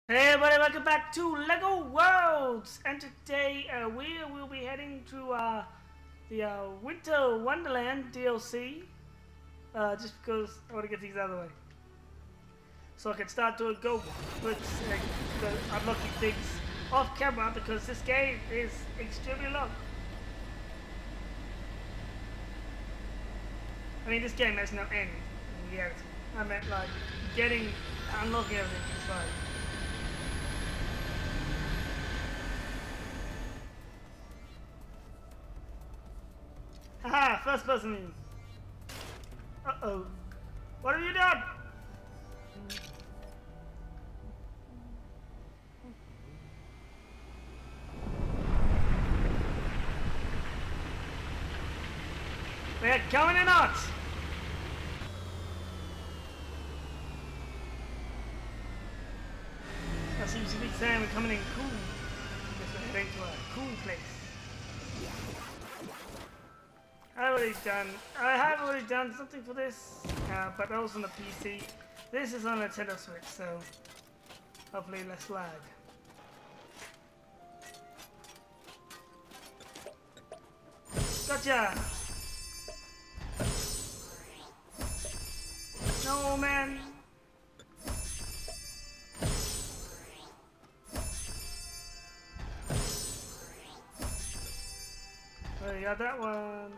Hey everybody, welcome back to LEGO Worlds! And today we will be heading to the Winter Wonderland DLC. Just because I want to get these out of the way. So I can start doing go puts the unlocking things off camera because this game is extremely long. I mean, this game has no end in reality. I meant like unlocking everything is like... Haha, first person. Uh-oh. What have you done? We're going or not? That seems to be saying we're coming in cool. Guess we're heading to a cool place. I have already done something for this, but that was on the PC. This is on Nintendo Switch, so hopefully less lag. Gotcha! No, man! Oh, you got that one.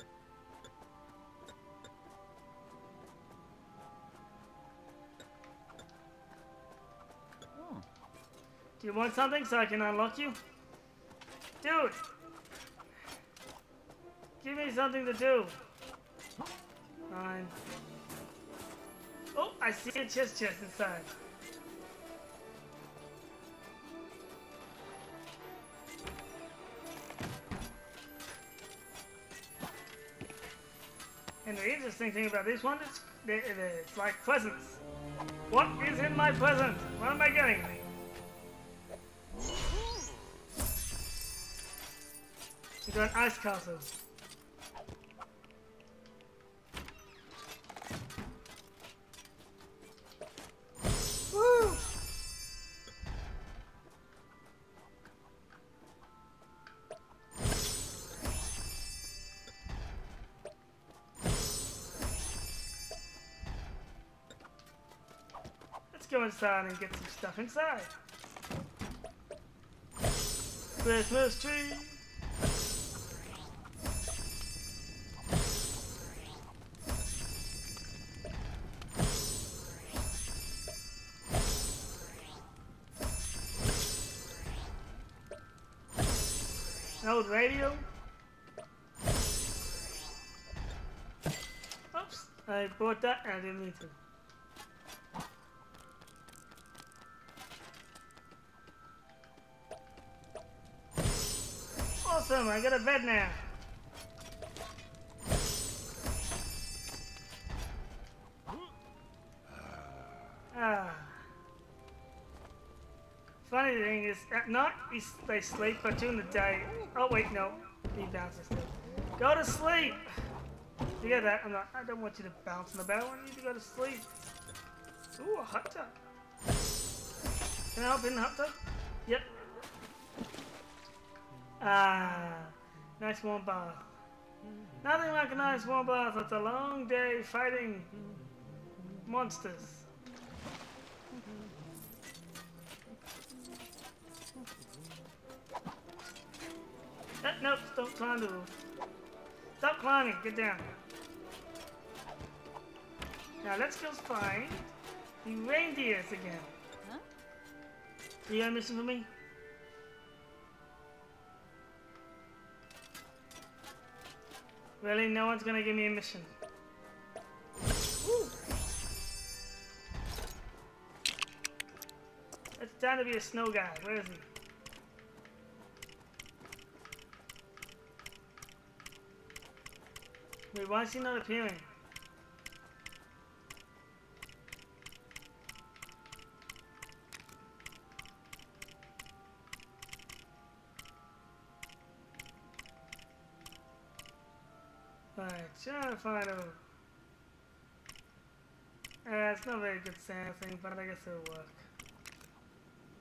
Do you want something so I can unlock you? Dude! Give me something to do. Fine. Oh, I see a chest inside. And the interesting thing about this one is it's like presents. What is in my present? What am I getting? We got an ice castle. Woo! Let's go inside and get some stuff inside. Christmas tree. An old radio. Oops, I bought that and I didn't need to. Awesome, I got a bed now. Funny thing is, at night they sleep, but during the day... Oh wait, no. He bounces still. Go to sleep! You get that? I don't want you to bounce in the bed. I want you to go to sleep. Ooh, a hot tub. Can I help in the hot tub? Yep. Nice warm bath. Nothing like a nice warm bath after a long day fighting monsters. Nope, don't climb the roof. Stop climbing, get down. Now let's go find the reindeers again. Huh? You got a mission for me? Really? No one's gonna give me a mission. Woo. It's time to be a snow guy. Where is he? Wait, why is he not appearing? Alright, trying to find him. It's not a very good sound thing, but I guess it'll work.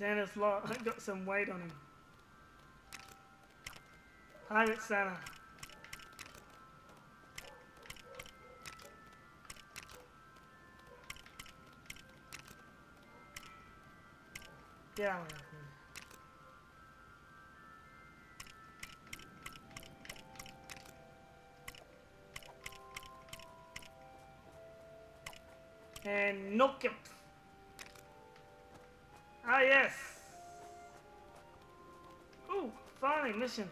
Santa's got some weight on him. Pirate Santa. Yeah. And knock it. Ah, yes. Ooh, finally, mission.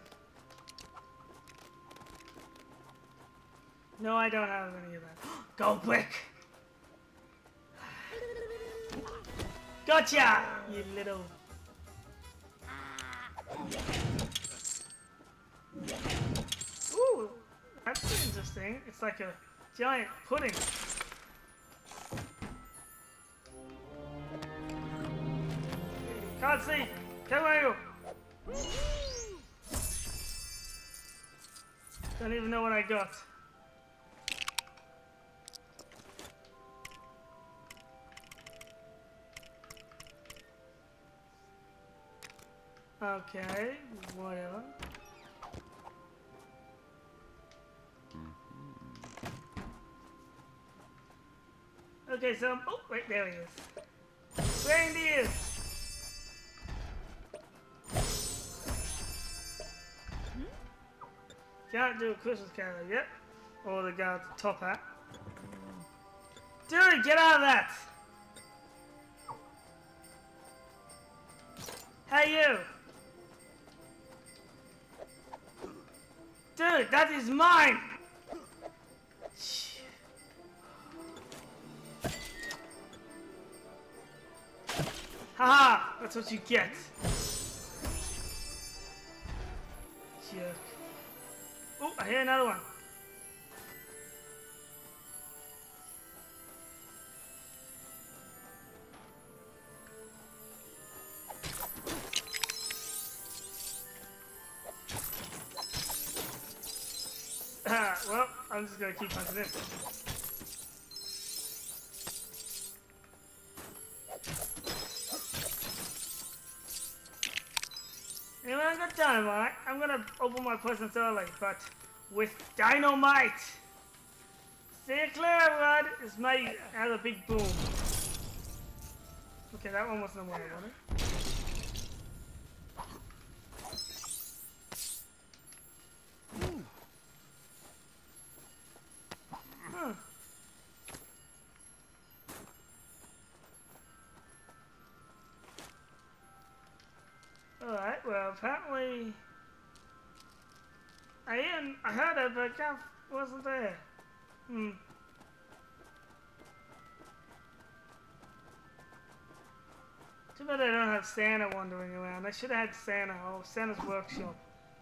No, I don't have any of that. Go quick. Gotcha, you little. Ooh, that's interesting. It's like a giant pudding. Can't see. Come on. Don't even know what I got. Okay, whatever. Okay, so oh wait, there he is. Reindeer. Can't do a Christmas carol yet. Or the guy with the top hat. Dude, get out of that! Hey you! Dude, that is mine! Haha! That's what you get. Jerk. Oh, I hear another one. Well, I'm just gonna keep hunting it. Anyway, I got dynamite. I'm gonna open my presents early, but with dynamite. Steer clear, everyone. This may have a big boom. Okay, that one wasn't the one I wanted. Huh. Alright, well, apparently I heard it, but Gav wasn't there. Too bad I don't have Santa wandering around. I should have had Santa, or Santa's workshop.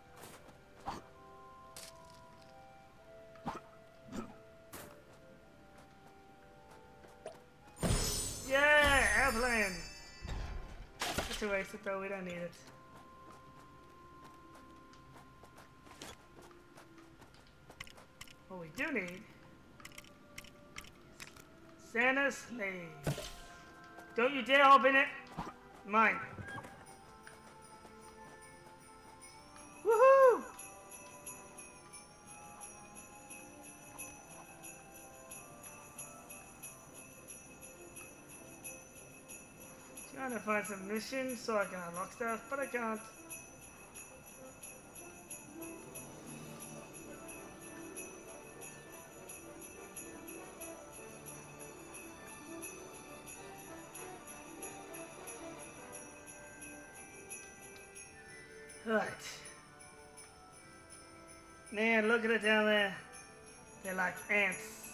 Yeah, airplane! Let's erase it though, we don't need it. What we do need Santa's sleigh. Don't you dare hop in it. Mine. Woohoo! Trying to find some missions so I can unlock stuff, but I can't. Right. Man, look at it down there. They're like ants.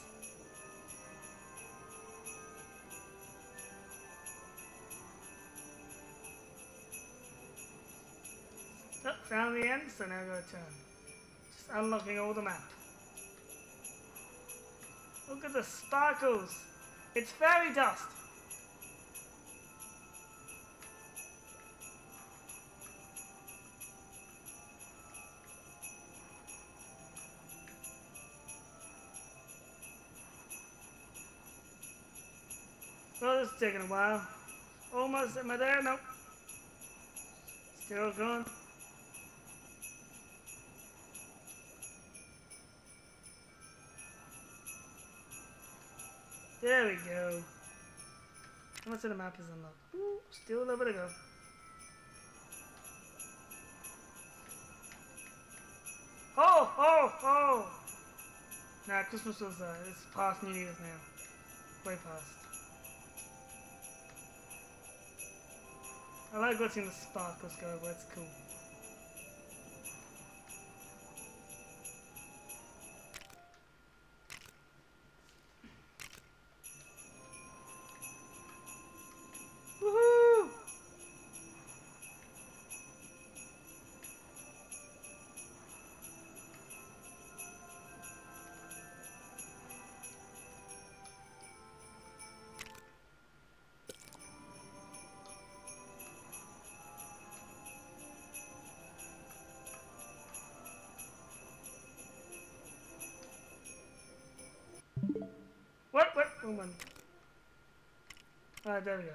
Oh, found the end, so now I gotta turn. Just unlocking all the map. Look at the sparkles. It's fairy dust. Well, this is taking a while. Almost, am I there? Nope. Still going. There we go. How much of the map is unlocked? Ooh, still a little bit to go. Oh, oh, oh! Nah, Christmas was, it's past New Year's now. Way past. I like watching the sparkles go, but it's cool. Woohoo! What? Woman. Alright, there we go.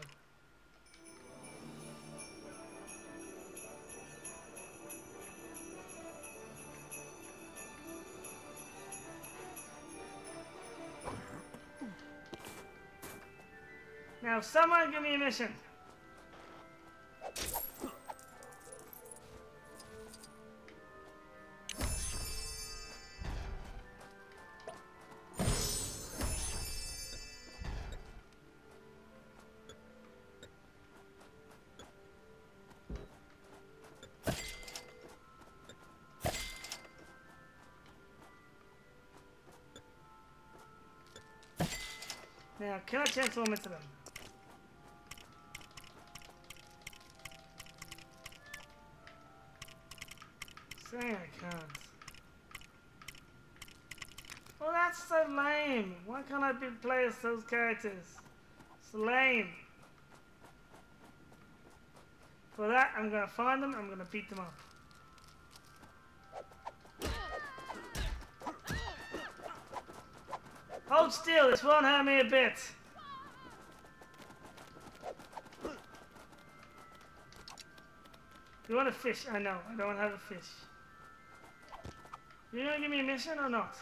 Now, someone give me a mission. Now, can I transform into them? Saying I can't. Well, that's so lame. Why can't I play as those characters? It's lame. For that, I'm gonna find them, I'm gonna beat them up. Hold still, this won't hurt me a bit. You want a fish? I know, I don't have a fish. You gonna give me a mission or not?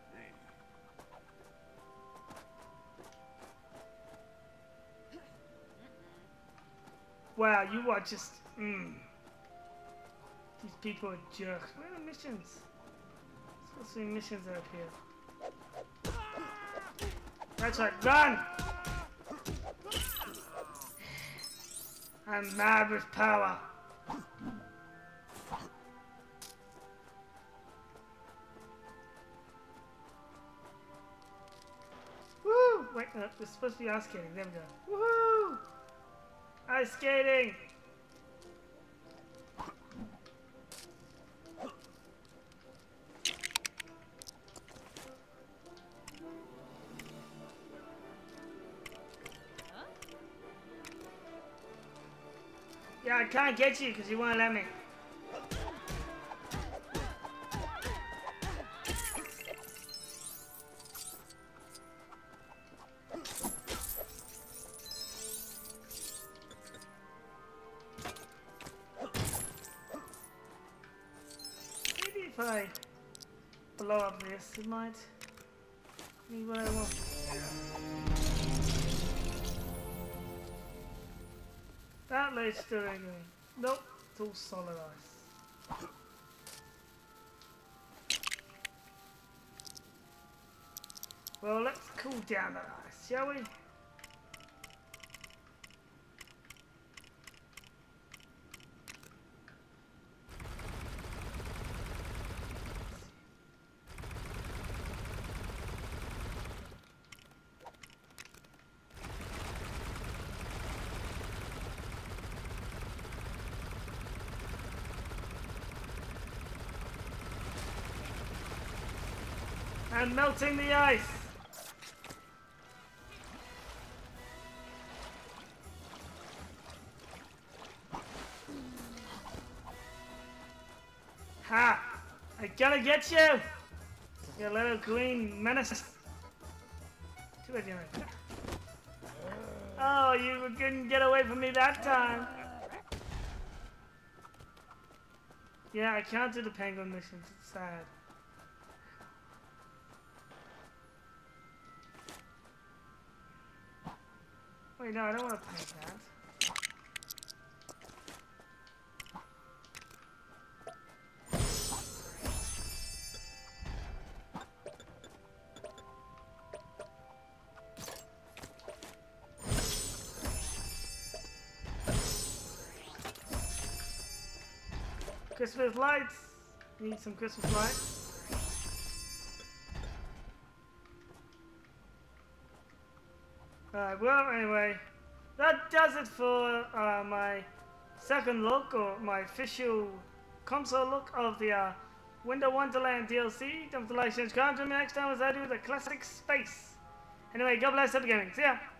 Wow, you are just... These people are jerks. Where are the missions? There's supposed to be missions up here. That's right, run! I'm mad with power. Woo! Wait, no, we're supposed to be ice skating. There we go. Woohoo! Ice skating! Yeah, I can't get you because you won't let me. Maybe if I blow up this, it might be what I want. That lade's still angry. Nope, it's all solid ice. Well, let's cool down that ice, shall we? I'm melting the ice. Ha! I gotta get you! You little green menace. Too bad you're like... Oh, you couldn't get away from me that time. Yeah, I can't do the penguin missions. It's sad. Wait, no, I don't want to paint that. Christmas lights! Need some Christmas lights. Alright, well, anyway, that does it for my second look, or my official console look of the Winter Wonderland DLC. Don't forget to like, share, and subscribe to me next time as I do the classic space. Anyway, God bless, happy gaming. See ya!